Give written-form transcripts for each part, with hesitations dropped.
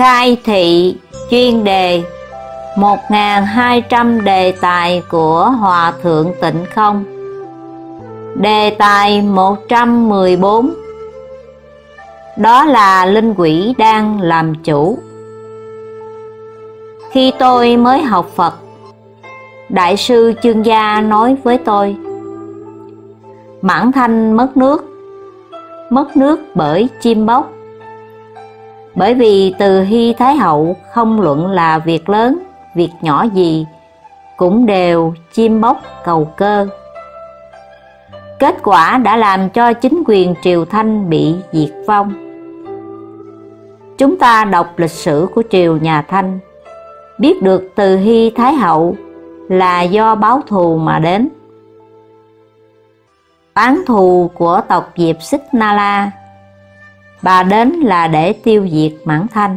Khai thị chuyên đề 1200 đề tài của Hòa Thượng Tịnh Không. Đề tài 114, đó là linh quỷ đang làm chủ. Khi tôi mới học Phật, Đại sư Chương Gia nói với tôi: Mãn Thanh mất nước bởi chim bốc. Bởi vì từ Hy Thái Hậu không luận là việc lớn, việc nhỏ gì, cũng đều chim bốc cầu cơ. Kết quả đã làm cho chính quyền Triều Thanh bị diệt vong. Chúng ta đọc lịch sử của triều nhà Thanh, biết được Từ Hy Thái Hậu là do báo thù mà đến. Oán thù của tộc Diệp Xích Na La, bà đến là để tiêu diệt Mãn Thanh.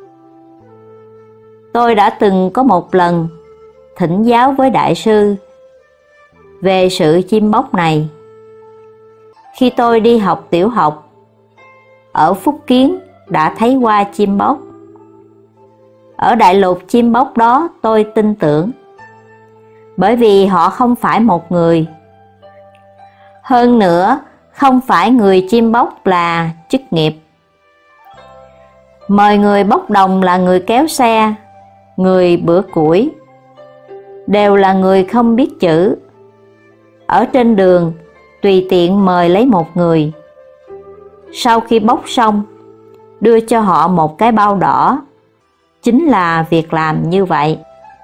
Tôi đã từng có một lần thỉnh giáo với Đại sư về sự chim bốc này. Khi tôi đi học tiểu học, ở Phúc Kiến đã thấy qua chim bốc. Ở đại lục chim bốc đó tôi tin tưởng, bởi vì họ không phải một người. Hơn nữa, không phải người chim bốc là chức nghiệp. Mời người bốc đồng là người kéo xe, người bữa củi, đều là người không biết chữ. Ở trên đường, tùy tiện mời lấy một người. Sau khi bốc xong, đưa cho họ một cái bao đỏ, chính là việc làm như vậy.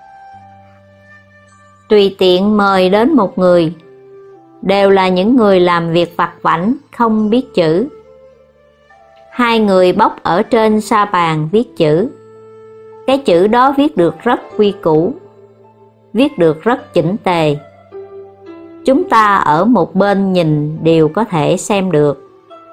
Tùy tiện mời đến một người, đều là những người làm việc vặt vãnh, không biết chữ. Hai người bốc ở trên sa bàn viết chữ. Cái chữ đó viết được rất quy củ, viết được rất chỉnh tề. Chúng ta ở một bên nhìn đều có thể xem được.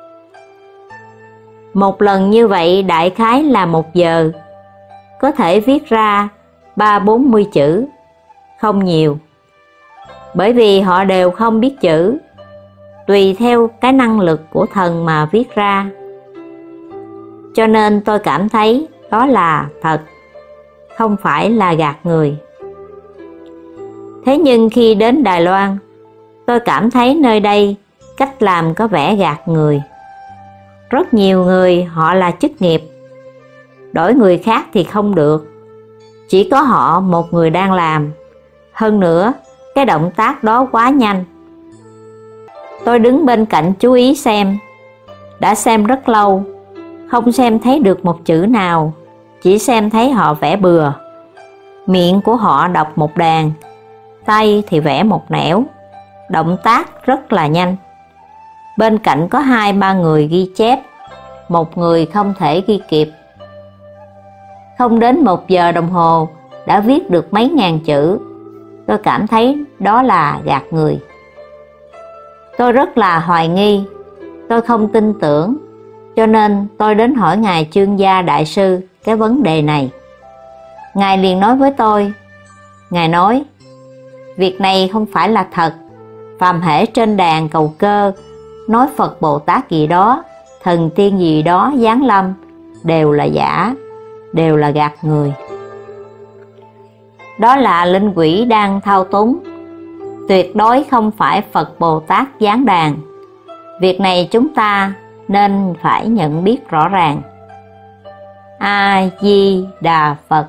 Một lần như vậy đại khái là 1 giờ, có thể viết ra 30-40 chữ, không nhiều. Bởi vì họ đều không biết chữ, tùy theo cái năng lực của thần mà viết ra. Cho nên tôi cảm thấy đó là thật, không phải là gạt người. Thế nhưng khi đến Đài Loan, tôi cảm thấy nơi đây cách làm có vẻ gạt người. Rất nhiều người họ là chức nghiệp, đổi người khác thì không được. Chỉ có họ một người đang làm. Hơn nữa, cái động tác đó quá nhanh. Tôi đứng bên cạnh chú ý xem. Đã xem rất lâu, không xem thấy được một chữ nào, chỉ xem thấy họ vẽ bừa. Miệng của họ đọc một đàn, tay thì vẽ một nẻo, động tác rất là nhanh. Bên cạnh có 2-3 người ghi chép, một người không thể ghi kịp. Không đến 1 giờ đồng hồ đã viết được mấy ngàn chữ. Tôi cảm thấy đó là gạt người. Tôi rất là hoài nghi, tôi không tin tưởng, cho nên tôi đến hỏi Ngài Chương Gia Đại sư cái vấn đề này. Ngài liền nói với tôi, Ngài nói, việc này không phải là thật. Phàm hễ trên đàn cầu cơ, nói Phật Bồ Tát gì đó, thần tiên gì đó giáng lâm, đều là giả, đều là gạt người. Đó là linh quỷ đang thao túng, tuyệt đối không phải Phật Bồ Tát giáng đàn. Việc này chúng ta nên phải nhận biết rõ ràng. A Di Đà Phật.